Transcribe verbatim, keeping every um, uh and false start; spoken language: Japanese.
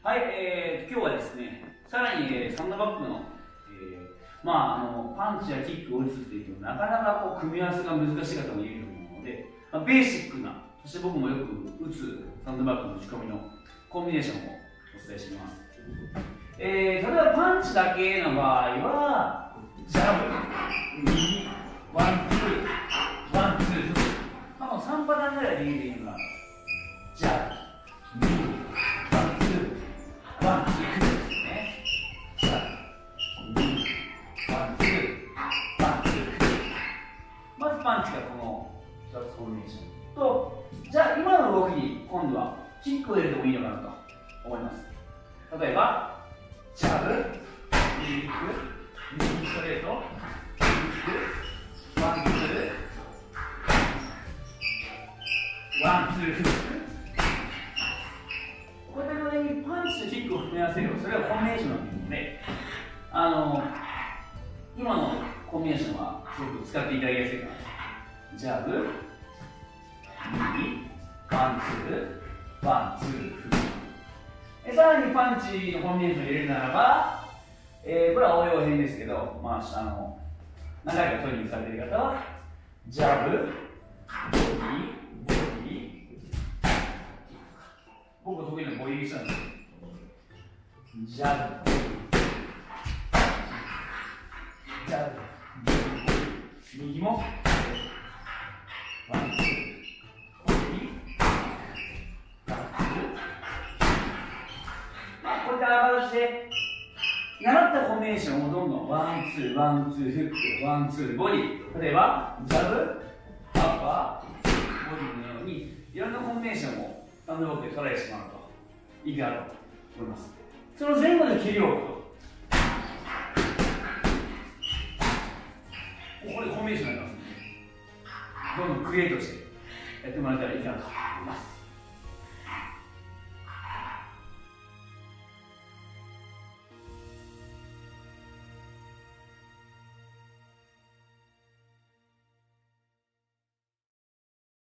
はい、えー、今日はですね、さらに、えー、サンドバッグの、えー、まあ、あのパンチやキックを打つっていうとなかなかこう組み合わせが難しい方もいると思うので、まあ、ベーシックな、そして僕もよく打つサンドバッグの打ち込みのコンビネーションをお伝えしています。えー、例えばパンチだけの場合は、ジャブ、右、ワン、ツー、ワン、ツー、まあ、このさんパターンぐらいでいいのが、ジャブ、右、ワン、ツー、ですね。ジャブ、右、ワン、ツー、ワン、ツー。まずパンチがこのふたつコンビネーションと、じゃあ今の動きに今度はキックを入れてもいいのかなと思います。例えば、ジャブ、右キック、右ストレート、キック、ワン、ツー、ワン、ツー、フック。こういった具合にパンチとキックを組み合わせる、それはコンビネーションなんですので、あの今のコンビネーションはすごく使っていただきやすいかなと。ジャブ、右、ワン、ツー、ワン、ツー、フック。さらにパンチのコンビネーションを入れるならば、えー、これは応用編ですけど、まあ、あの何回かトレーニングされている方は、ジャブ、ボディ、ボディ、僕が得意なボディしたんですよ。ジャブ、ジャブ、右も、ワン、ツー、ボディ、ワン、ツー。まあ、こういった形で、習ったコンビネーションをどんどんワン、ツー、ワン、ツー、フック、ワン、ツー、ボディ。例えば、ジャブ、アッパー、ボディのように、いろんなコンビネーションをサンドバッグでトライしてもらうといいかなと思います。その前後の蹴りを、これコンビネーションになりますので、どんどんクリエイトしてやってもらえたらいいかなと思います。